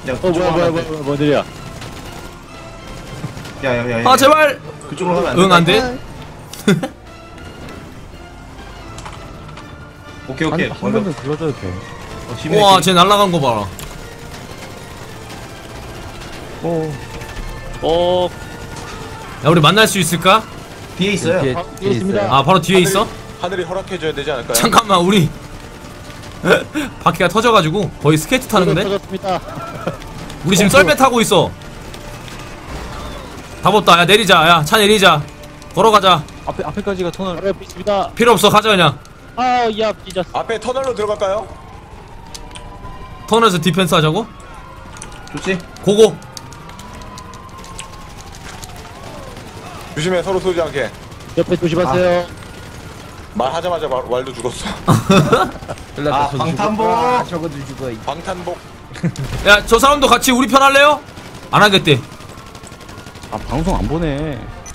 야, 뭐야 뭔 일이야? 야야야. 아 제발. 그쪽으로 가면 안 돼. 응 안돼. 오케이 오케이. 한 번은 굴러줘도 돼. 우와 쟤 날라간 거 봐라. 야 우리 만날 수 있을까? 뒤에 있어요. 뒤에 있어요. 아 바로 뒤에 있어? 하늘이 허락해줘야 되지 않을까요? 잠깐만 우리 바퀴가 터져가지고 거의 스케이트 타는데? 터졌습니다. 우리 지금 썰매 타고 있어. 다 벗다. 야 내리자. 야 차 내리자. 걸어가자. 앞에까지가 터널. 바로 옆에 있습니다. 필요 없어. 가자 그냥. 아야 찢었어. 앞에 터널로 들어갈까요? 터널에서 디펜스 하자고? 좋지. 고고. 조심해 서로 쏘지 않게. 옆에 조심하세요. 말하자마자 왈도 죽었어. 아, 방탄복. 저거도 죽어. 방탄복. 야 저 사람도 같이 우리 편 할래요? 안 하겠대. 아 방송 안 보내.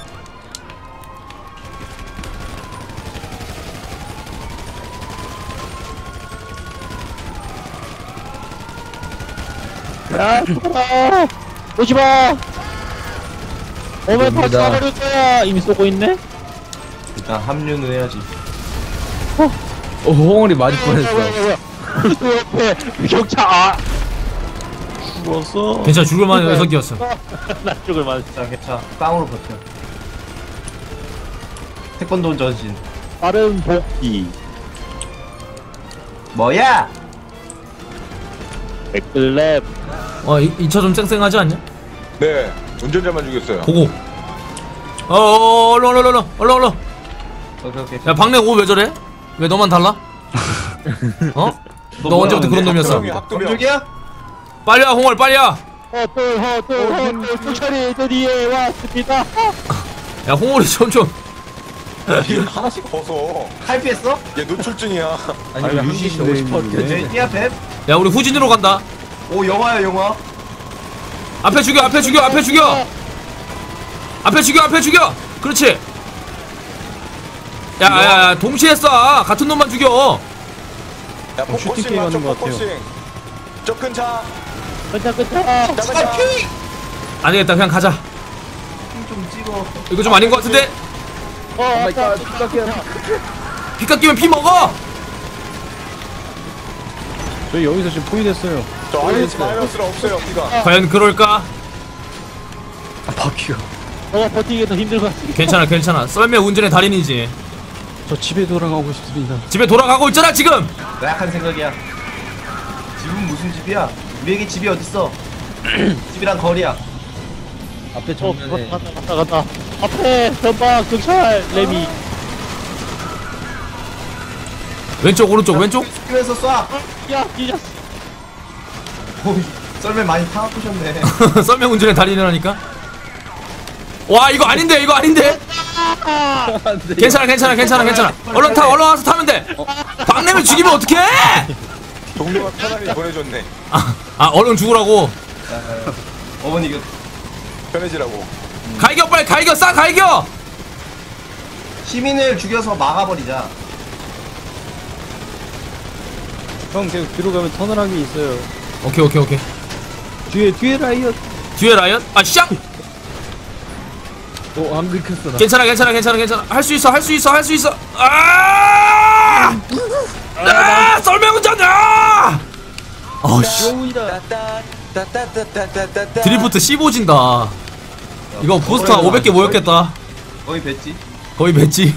야, 오지마. 오면 다 쏴버릴 거야. 이미 쏘고 있네. 일단 합류는 해야지. 홍어리 맞을 뻔했어. 옆에 경차. 아. 죽었어. 괜찮아 죽을 만한 녀석이었어. 나 죽을 만. 괜찮아. 빵으로 버텨. 태권도 전신. 빠른 복귀. 뭐야? 백글랩. 이 차 좀 쌩쌩하지 않냐? 네. 운전자만 죽였어요. 고고. 얼른 오케이 오케이. 야 박래 옷 왜 저래? 왜 너만 달라? 어? 너 언제부터 그런 놈이었어? 학두명. 검쪽이야? 빨리 와 홍월 빨리 와. 헛돌 수철이 드디어 왔습니다. 야 홍월이 점점 이거 하나씩 벗어. 탈피했어? 얘 노출증이야. 아니 유시 너무 싶었는데. 띠야 뱀? 야 우리 후진으로 간다. 오 영화야 영화. 앞에 죽여 앞에 죽여 앞에 죽여 앞에 죽여 앞에 죽여. 그렇지. 야야야 동시에 쏴. 같은 놈만 죽여. 야 포커싱 맞춰 포커싱. 저 큰 차. 끝나. 나가자. 안되겠다 그냥 가자. 좀 찍어. 이거 좀 아닌 것 같은데? 피 깎이면 피 먹어. 저희 여기서 지금 포위됐어요. 저 마이너스는 없어요. 피가. 과연 그럴까? 바퀴가. 버티기 더 힘들 것 같습니다. 괜찮아 괜찮아. 썰매 운전의 달인이지. 저 집에 돌아가고 싶습니다. 집에 돌아가고 있잖아 지금. 나약한 생각이야. 집은 무슨 집이야? 우리에게 집이 어딨어? 집이란 거리야. 앞에 정면에. 갔다. 앞에 전방 경찰 레미. 왼쪽 오른쪽 왼쪽. 그래서 쏴. 야 뒤졌어. 오, 썰매 많이 타보셨네. 썰매 운전의 달인이라니까. 와 이거 아닌데 이거 아닌데. 괜찮아. 얼른 타 얼른 와서 타면 돼. 박내면 죽이면 어떡해? 동료가 편하게 보내줬네. 얼른 죽으라고. 어머니 이거 편해지라고. 갈겨 빨리 갈겨 싸 갈겨. 시민을 죽여서 막아버리자. 형 계속 뒤로 가면 터널함이 있어요. 오케이. 뒤에 라이엇. 뒤에 라이언? 아 샹. 안 긁혔어 나. 괜찮아. 할 수 있어. 썰매 운전이야. 어씨. 드리프트 15진다. 이거 부스터 500개 모였겠다. 거의 뵀지. 거의 뱉지.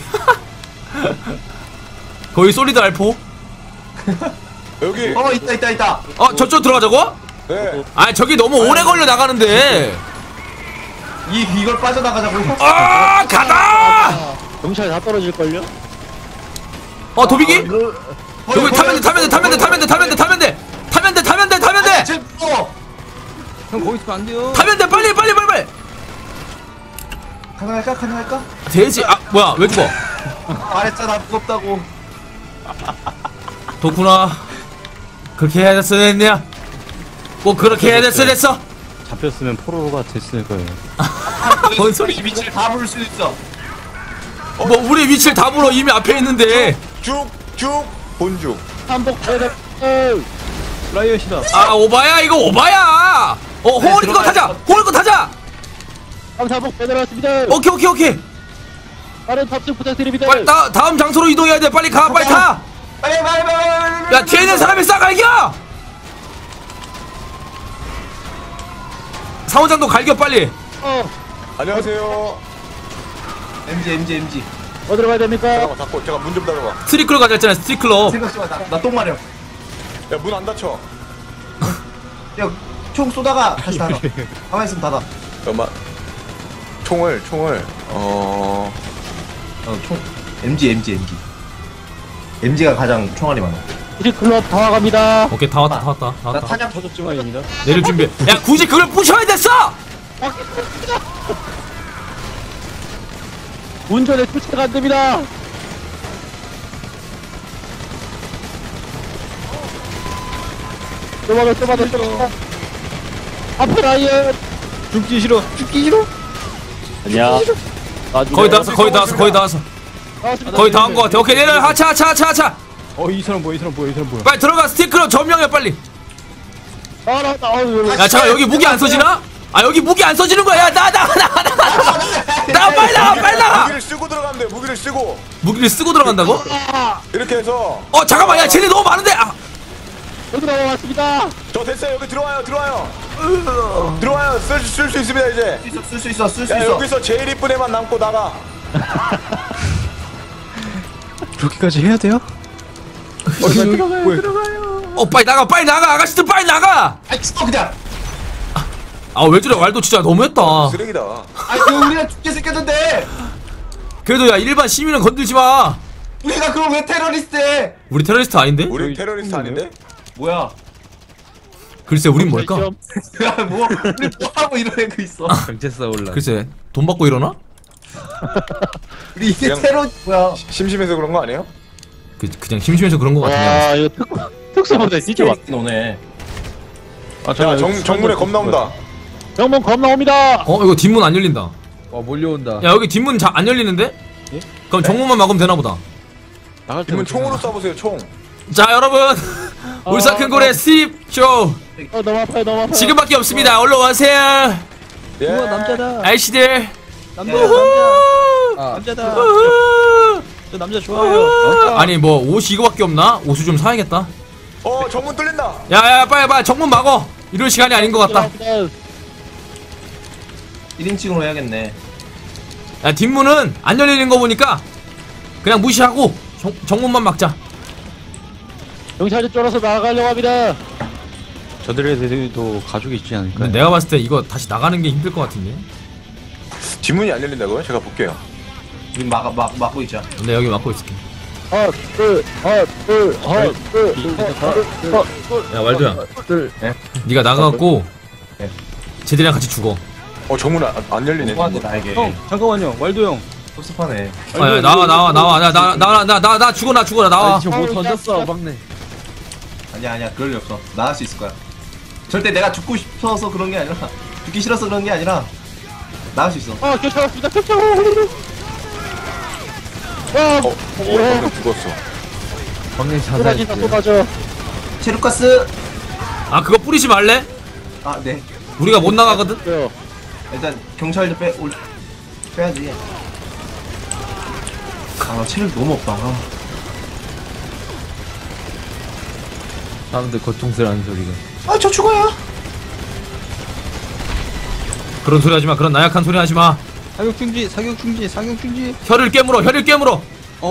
거의 솔리드 알포. 여기. 있다. 저쪽 들어가자고? 네. 저기 너무 오래 걸려 나가는데. 이걸 빠져나가자고. 가다. 경찰 다 떨어질걸요? 도비기? 도비 타면 돼. 형 거기 있으면 안 돼요. 타면 돼 빨리. 가능할까? 돼지. 뭐야 왜 죽어? 말했잖아 무겁다고. 덕구나 그렇게 해야 됐어. 꼭 그렇게 해야 됐어. 잡혔으면 포로가 됐을 거예요. 뭔 소리? 위치를 다 부를 수 있어. 뭐 우리 위치를 다 불어 이미 앞에 있는데. 쭉 본죽. 한복 대답. 라이엇이다. 아 오바야 이거 오바야. 홍원이 거 타자. 홍원이 거 타자. 방사복 빼들어왔습니다. 오케이. 빠른 탑승 부탁드립니다. 빨리 다음 장소로 이동해야 돼. 빨리 가. 빨리 타. 빨리. 야 뒤에 있는 사람이 싹 갈겨. 사원장도 갈겨 빨리. 안녕하세요. MG. 어디로 가야 됩니까? 잠깐만 닫고 제가 문 좀 닫아봐. 스트리클럽 가자 했잖아. 스트리클럽. 생각 좀 하자. 나 똥 마려. 야 문 안 닫혀. 야, 총 쏘다가 다시 닫아. 가만히 있으면 닫아. 잠깐만. 총을 총. MG. MG가 가장 총알이 많아. 우리 클럽 다 와갑니다. 오케이 다 왔다. 나 탄약 터졌지만입니다. 내릴 준비. 야 굳이 그걸 부셔야 됐어. 운전에 투체가 안 됩니다. 좁아도. 앞에 라이언. 죽기 싫어. 아니야. 거의 다 왔어. 거의 다 온 거 같아. 오케이 내려. 하차. 이 사람 뭐야? 빨리 들어가. 스트리클럽 점령해 빨리. 야 잠깐 여기 무기 안 써지나? 아 여기 무기 안 써지는 거야. 야 나 빨리 나가. 무기를 쓰고 들어가면 돼. 무기를 쓰고 들어간다고? 이렇게 해서 잠깐만. 야 쟤네 너무 많은데. 여기 나왔습니다. 저 됐어요. 여기 들어와요. 쓸 수 있습니다 이제. 쓸 수 있어. 야 여기서 제일 이쁜 애만 남고 나가. 그렇게까지 해야 돼요? 빨리 나가. 아가씨들 빨리 나가. 아이, 진짜 그냥. 아 왜 저래 왈도 진짜 너무했다. 쓰레기다. 아이, 그 우리가 죽게 생겼는데. 그래도 야 일반 시민은 건들지 마. 우리가 그걸 왜 테러리스트 해? 우리 테러리스트 아닌데? 우리 테러리스트 아닌데? 뭐야? 글쎄 우린 뭘까? 야, 우리 뭐 하고 이런 애가 있어. 경제 싸울라. 글쎄 돈 받고 일어나? 우리 이게 그냥- 테러 뭐야? 심심해서 그런 거 아니에요? 그냥 심심해서 그런 거 같은데. 와 이거 특수부대 진짜 왔. 너네. 아 야 정문에 겁 나온다. 정문 겁 나옵니다. 이거 뒷문 안 열린다. 몰려온다. 야 여기 뒷문 안 열리는데? 그럼 정문만 막으면 되나 보다. 나갈 때 이문 총으로 쏴보세요 총. 자 여러분 울산큰고래 스입쇼 너무 아파요. 지금밖에 없습니다. 얼른 와세요. 예. 남자다. 아이씨들. 남자다. 우후. 저 남자 좋아해요. 아니 뭐 옷이 이거밖에 없나? 옷을 좀 사야겠다. 정문 뚫린다. 야야 빨리 정문 막어. 이럴 시간이 아닌 것 같다. 1인칭으로 해야겠네. 야 뒷문은 안 열리는 거 보니까 그냥 무시하고 정문만 막자. 경찰이 쫄아서 나가려고 합니다. 저들에도 가족이 있지 않을까요? 근데 내가 봤을 때 이거 다시 나가는 게 힘들 것 같은데. 뒷문이 안 열린다고요? 제가 볼게요. 우린 막고 있자. 근데 여기 막고 있을게. 야 왈도야. 네가 나가갖고 쟤들이랑 같이 죽어. 정문 안 열리네. 누구한테 나에게. 형 잠깐만요. 왈도 형. 섭섭하네. 야, 나와 나 죽어 나와. 지금 못 던졌어 막내. 아니야 그럴 리 없어. 나 할 수 있을 거야. 절대 내가 죽고 싶어서 그런 게 아니라 죽기 싫어서 그런 게 아니라 나 할 수 있어. 경찰 왔습니다. 경찰. 방금 죽었어. 막내 쏟아진다 쏟아져. 체류가스. 아 그거 뿌리지 말래? 아 네. 우리가 못 나가거든. 일단 경찰도 빼야지. 나 체력 너무 없다. 사람들 고통스러운 소리가. 저 죽어요. 그런 소리 하지 마. 그런 나약한 소리 하지 마. 사격 중지. 혀를 깨물어. 깨물어.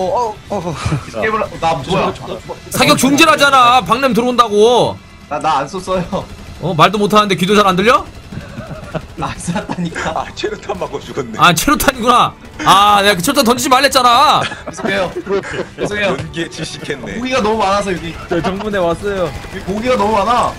나 뭐야? 사격 중지라잖아. 박냄 들어온다고. 나 안 썼어요. 말도 못하는데 귀도 잘 안 들려? 나 안 쐈다니까. 체류탄 맞고 죽었네. 아 체류탄이구나. 내가 그 체류탄 던지지 말랬잖아. 죄송해요. 연기에 질식했네. 고기가 너무 많아서 여기. 저 정문에 왔어요. 여기 고기가 너무 많아.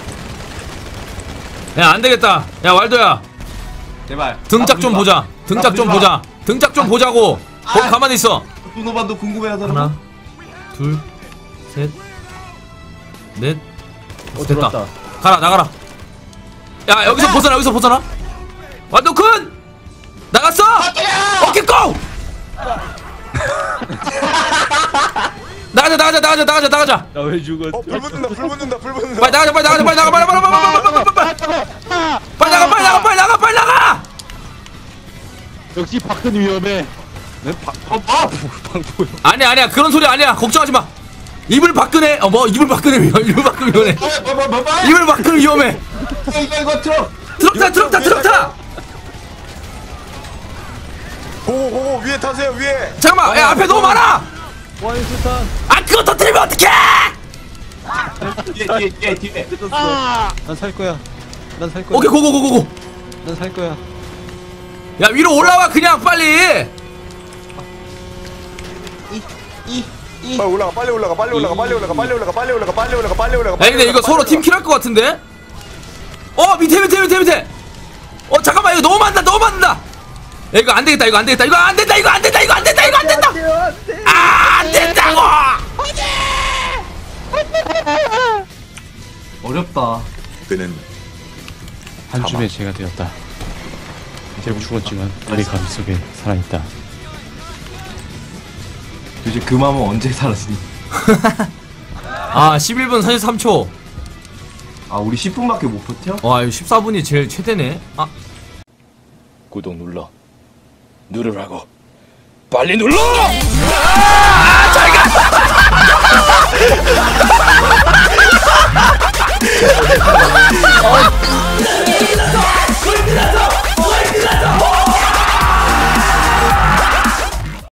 야 안되겠다. 야 왈도야 제발. 등짝 좀 보자. 등짝 좀 보자. 등짝 좀 보자고. 거기 가만히 있어. 분노반도 궁금해하더라고. 하나 둘 셋 넷 됐다. 들어왔다. 가라 나가라. 야 여기서 벗어나. 완도큰 나갔어. 오케이 고. 나가자. 나 왜 죽었어? 불 붙는다 불 붙는다 불 붙는다. 빨리 나가. 빨리 나가. 역시 박근이 위험해. 아니야 그런 소리 아니야. 걱정하지 마. 입을 바꾸네. 입을 바꾸네 위험해. 입을 바꾸면 위험해. 이거 트럭. 트럭 타. 고고 위에 타세요 위에. 잠깐만. 야 앞에 너무 많아. 와인스탄. 아 그거 터뜨리면 어떡해. 뒤에. 난 살 거야. 오케이 고고. 난 살 거야. 야 위로 올라와 그냥 빨리. 빨리 올라가. 야 근데 이거 서로 팀킬할 것 같은데? 밑에 잠깐만 이거 너무 많다. 야 이거 안 되겠다. 안 된다고. 어렵다. 그는 한줌의 죄가 되었다. 결국 죽었지만 우리 가슴속에 살아있다. 도대체 그 마음은 언제 사라지니? 11분 43초. 우리 10분밖에 못 버텨? 와 이거 14분이 제일 최대네. 구독 눌러. 누르라고. 빨리 눌러!